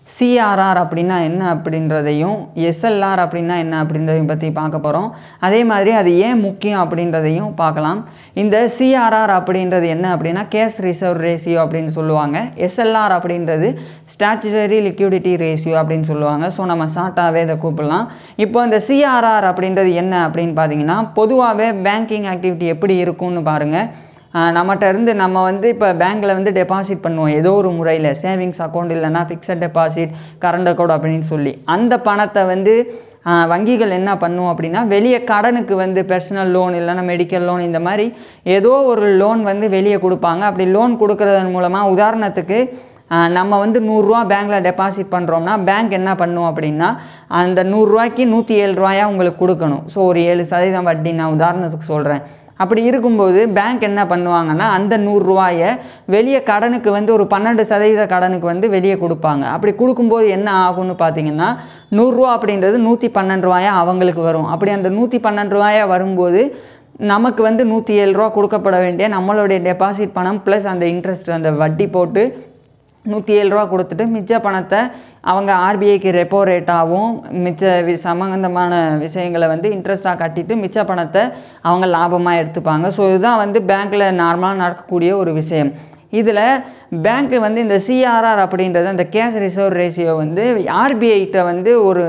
CRR அப்படின்னா என்ன அப்படின்றதையும் எஸ்எல்ஆர் அப்படின்னா என்ன அப்படின்றதையும் பற்றி பார்க்க போகிறோம். அதே மாதிரி அது ஏன் முக்கியம் அப்படின்றதையும் பார்க்கலாம். இந்த சிஆர்ஆர் அப்படின்றது என்ன அப்படின்னா கேஷ் ரிசர்வ் ரேஷியோ அப்படின்னு சொல்லுவாங்க. எஸ்எல்ஆர் அப்படின்றது ஸ்டாச்சுட்டரி லிக்விடிட்டி ரேஷியோ அப்படின்னு சொல்லுவாங்க. ஸோ நம்ம ஷார்ட்டாகவே இதை கூப்பிடலாம். இப்போ இந்த சிஆர்ஆர் அப்படின்றது என்ன அப்படின்னு பார்த்தீங்கன்னா, பொதுவாகவே பேங்கிங் ஆக்டிவிட்டி எப்படி இருக்கும்னு பாருங்கள். நம்மகிட்ட இருந்து நம்ம வந்து இப்போ பேங்க்கில் வந்து டெபாசிட் பண்ணுவோம் ஏதோ ஒரு முறையில், சேவிங்ஸ் அக்கௌண்ட் இல்லைனா ஃபிக்ஸட் டெபாசிட், கரண்ட் அக்கௌண்ட் அப்படின்னு சொல்லி. அந்த பணத்தை வந்து வங்கிகள் என்ன பண்ணும் அப்படின்னா, வெளியே கடனுக்கு வந்து பர்சனல் லோன் இல்லைனா மெடிக்கல் லோன் இந்த மாதிரி ஏதோ ஒரு லோன் வந்து வெளியே கொடுப்பாங்க. அப்படி லோன் கொடுக்குறதன் மூலமாக உதாரணத்துக்கு நம்ம வந்து 100 ரூபா பேங்க்கில் டெபாசிட் பண்ணுறோம்னா பேங்க் என்ன பண்ணும் அப்படின்னா, அந்த 100 ரூபாய்க்கு 107 ரூபாயா உங்களுக்கு கொடுக்கணும். ஸோ ஒரு 7% வட்டி நான் உதாரணத்துக்கு சொல்கிறேன். அப்படி இருக்கும்போது பேங்க் என்ன பண்ணுவாங்கன்னா, அந்த 100 ரூபாயை வெளியே கடனுக்கு வந்து ஒரு 12% கடனுக்கு வந்து வெளியே கொடுப்பாங்க. அப்படி கொடுக்கும்போது என்ன ஆகும்னு பார்த்தீங்கன்னா, 100 ரூபா அப்படின்றது 112 ரூபாயா அவங்களுக்கு வரும். அப்படி அந்த 112 ரூபாயா வரும்போது நமக்கு வந்து 107 ரூபா கொடுக்கப்பட வேண்டிய நம்மளுடைய டெபாசிட் பணம் ப்ளஸ் அந்த இன்ட்ரெஸ்ட் அந்த வட்டி போட்டு 107 ரூபா கொடுத்துட்டு மிச்ச பணத்தை அவங்க ஆர்பிஐக்கு ரெப்போ ரேட்டாகவும் மிச்ச சம்பந்தமான விஷயங்களை வந்து இன்ட்ரெஸ்ட்டாக கட்டிட்டு மிச்ச பணத்தை அவங்க லாபமாக எடுத்துப்பாங்க. ஸோ இதுதான் வந்து பேங்க்கில் நார்மலாக நடக்கக்கூடிய ஒரு விஷயம். இதில் பேங்க்கு வந்து இந்த சிஆர்ஆர் அப்படின்றது அந்த கேஷ் ரிசர்வ் ரேஷியோ வந்து ஆர்பிஐட்ட வந்து ஒரு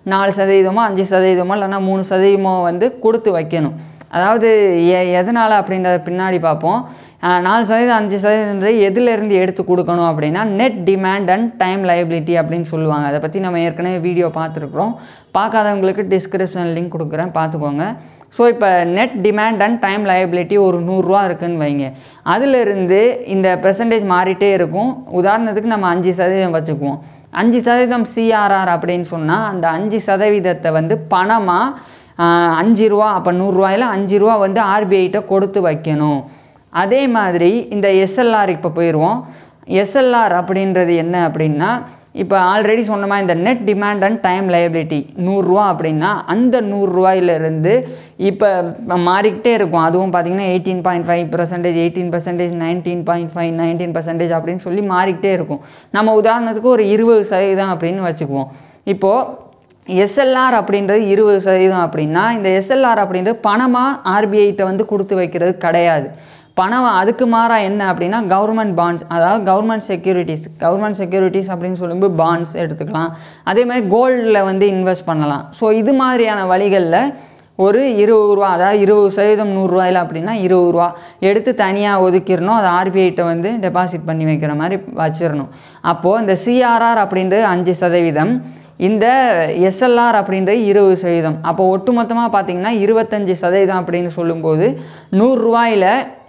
4% 5% இல்லைனா 3% வந்து கொடுத்து வைக்கணும். அதாவது எதனால் அப்படின்றத பின்னாடி பார்ப்போம். 4% 5% எதுலேருந்து எடுத்து கொடுக்கணும் அப்படின்னா net demand and time liability அப்படின்னு சொல்லுவாங்க. அதை பற்றி நம்ம ஏற்கனவே வீடியோ பார்த்துருக்குறோம். பார்க்காதவங்களுக்கு டிஸ்கிரிப்ஷன் லிங்க் கொடுக்குறேன், பார்த்துக்கோங்க. ஸோ இப்போ net demand and time liability ஒரு 100 ரூபா இருக்குதுன்னு வைங்க. அதிலிருந்து இந்த பெர்சன்டேஜ் மாறிட்டே இருக்கும். உதாரணத்துக்கு நம்ம 5% வச்சுக்குவோம். 5% சிஆர்ஆர் அப்படின்னு சொன்னால் அந்த 5% வந்து பணமாக 5 ரூபா, அப்போ 100 ரூபாயில் 5 ரூபா வந்து ஆர்பிஐட்ட கொடுத்து வைக்கணும். அதே மாதிரி இந்த எஸ்எல்ஆர் இப்போ போயிடுவோம். எஸ்எல்ஆர் அப்படின்றது என்ன அப்படின்னா, இப்போ ஆல்ரெடி சொன்னமா இந்த net demand and time liability 100 ரூபா அப்படின்னா அந்த 100 ரூபாயிலிருந்து இப்போ மாறிக்கிட்டே இருக்கும். அதுவும் பார்த்திங்கன்னா 18.5%, 18%, 19.5, 19% அப்படின்னு சொல்லி மாறிக்கிட்டே இருக்கும். நம்ம உதாரணத்துக்கு ஒரு 20% அப்படின்னு வச்சுக்குவோம். இப்போது எஸ்எல்ஆர் அப்படின்றது 20% அப்படின்னா இந்த எஸ்எல்ஆர் அப்படின்றது பணமாக ஆர்பிஐட்ட வந்து கொடுத்து வைக்கிறது கிடையாது. பணம் அதுக்கு மாறாக என்ன அப்படின்னா கவர்மெண்ட் பாண்ட்ஸ், அதாவது கவர்மெண்ட் செக்யூரிட்டிஸ் அப்படின்னு சொல்லும்போது பாண்ட்ஸ் எடுத்துக்கலாம். அதே மாதிரி கோல்டில் வந்து இன்வெஸ்ட் பண்ணலாம். ஸோ இது மாதிரியான வழிகளில் ஒரு 20 ரூபா, அதாவது 20% 100 ரூபாயில் அப்படின்னா 20 ரூபா எடுத்து தனியாக ஒதுக்கிடணும். அது ஆர்பிஐட்ட வந்து டெபாசிட் பண்ணி வைக்கிற மாதிரி வச்சிடணும். அப்போது இந்த சிஆர்ஆர் அப்படின்றது 5%, இந்த எஸ்எல்ஆர் அப்படின்றது 20%. அப்போ ஒட்டுமொத்தமாக பார்த்திங்கன்னா 25% அப்படின்னு சொல்லும்போது 100 ரூபாயில்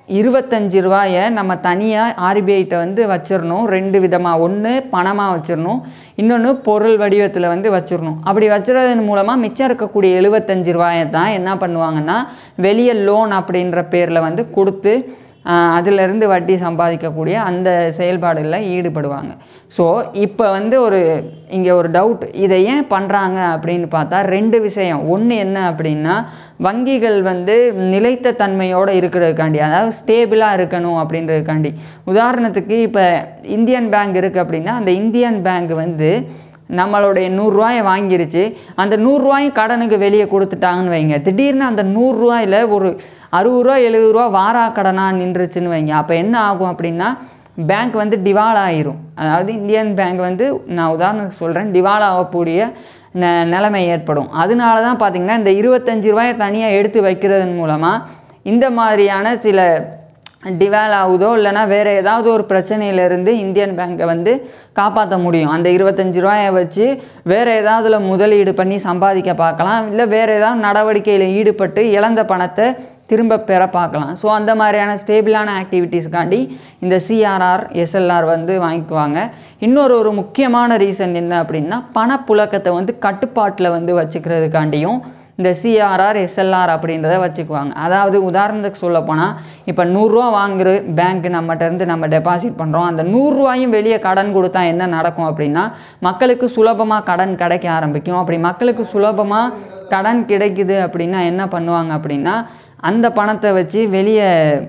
25 ரூபாயை நம்ம தனியாக ஆர்பிஐட்ட வந்து வச்சிடணும். 2 விதமாக, ஒன்று பணமாக வச்சிடணும், இன்னொன்று பொருள் வடிவத்தில் வந்து வச்சிடணும். அப்படி வச்சுறதன் மூலமாக மிச்சம் இருக்கக்கூடிய 75 ரூபாயை தான் என்ன பண்ணுவாங்கன்னா வெளியே லோன் அப்படின்ற பேரில் வந்து கொடுத்து அதிலிருந்து வட்டி சம்பாதிக்கக்கூடிய அந்த செயல்பாடுகளில் ஈடுபடுவாங்க. ஸோ இப்போ வந்து இங்கே ஒரு டவுட், இதை ஏன் பண்ணுறாங்க அப்படின்னு பார்த்தா 2 விஷயம். ஒன்று என்ன அப்படின்னா, வங்கிகள் வந்து நிலைத்த தன்மையோடு இருக்கிறதுக்காண்டி, அதாவது ஸ்டேபிளாக இருக்கணும் அப்படின்றதுக்காண்டி. உதாரணத்துக்கு இப்போ இந்தியன் பேங்க் இருக்குது அப்படின்னா அந்த இந்தியன் பேங்க் வந்து நம்மளுடைய 100 ரூபாயை வாங்கிருச்சு, அந்த 100 ரூபாயும் கடனுக்கு வெளியே கொடுத்துட்டாங்கன்னு வைங்க. திடீர்னு அந்த 100 ரூபாயில் ஒரு 60 ரூபா 70 ரூபா வாரா கடனாக நின்றுச்சுன்னு வைங்க. அப்போ என்ன ஆகும் அப்படின்னா பேங்க் வந்து டிவால் ஆகிரும். அதாவது இந்தியன் பேங்க் வந்து நான் உதாரணத்துக்கு சொல்கிறேன், டிவால் ஆகக்கூடிய நிலைமை ஏற்படும். அதனால தான் பார்த்திங்கன்னா இந்த 25 ரூபாயை தனியாக எடுத்து வைக்கிறதன் மூலமாக இந்த மாதிரியான சில டிவால் ஆகுதோ இல்லைனா வேறு ஏதாவது ஒரு பிரச்சனையிலேருந்து இந்தியன் பேங்கை வந்து காப்பாற்ற முடியும். அந்த 25 ரூபாயை வச்சு வேறு ஏதாவதுல முதலீடு பண்ணி சம்பாதிக்க பார்க்கலாம், இல்லை வேறு ஏதாவது நடவடிக்கையில் ஈடுபட்டு இழந்த பணத்தை திரும்ப பெற பார்க்கலாம். ஸோ அந்த மாதிரியான ஸ்டேபிளான ஆக்டிவிட்டீஸ்க்காண்டி இந்த சிஆர்ஆர் எஸ்எல்ஆர் வந்து வாங்கிக்குவாங்க. இன்னொரு முக்கியமான ரீசன் என்ன அப்படின்னா பணப்புழக்கத்தை வந்து கட்டுப்பாட்டில் வந்து வச்சுக்கிறதுக்காண்டியும் இந்த சிஆர்ஆர் எஸ்எல்ஆர் அப்படின்றத வச்சுக்குவாங்க. அதாவது உதாரணத்துக்கு சொல்லப்போனால் இப்போ 100 ரூபா வாங்குற பேங்க் நம்மகிட்டேருந்து நம்ம டெபாசிட் பண்ணுறோம். அந்த 100 ரூபாயும் வெளியே கடன் கொடுத்தா என்ன நடக்கும் அப்படின்னா மக்களுக்கு சுலபமாக கடன் கிடைக்க ஆரம்பிக்கும். அப்படி மக்களுக்கு சுலபமாக கடன் கிடைக்குது அப்படின்னா என்ன பண்ணுவாங்க அப்படின்னா அந்த பணத்தை வச்சு வெளியே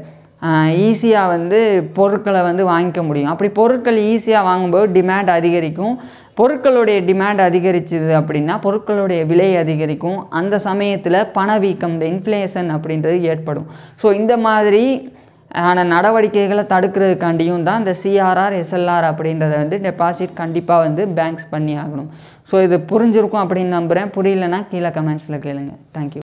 ஈஸியாக வந்து பொருட்களை வந்து வாங்கிக்க முடியும். அப்படி பொருட்கள் ஈஸியாக வாங்கும்போது டிமாண்ட் அதிகரிக்கும். பொருட்களுடைய டிமாண்ட் அதிகரிச்சுது அப்படின்னா பொருட்களுடைய விலை அதிகரிக்கும். அந்த சமயத்தில் பணவீக்கம், இந்த இன்ஃப்ளேஷன் அப்படின்றது ஏற்படும். ஸோ இந்த மாதிரி நடவடிக்கைகளை தடுக்கிறதுக்காண்டியும் தான் இந்த சிஆர்ஆர் எஸ்எல்ஆர் அப்படின்றத வந்து டெபாசிட் கண்டிப்பாக வந்து பேங்க்ஸ் பண்ணி ஆகணும். ஸோ இது புரிஞ்சிருக்கும் அப்படின்னு நம்புகிறேன். புரியலன்னா கீழே கமெண்ட்ஸில் கேளுங்க. தேங்க்யூ.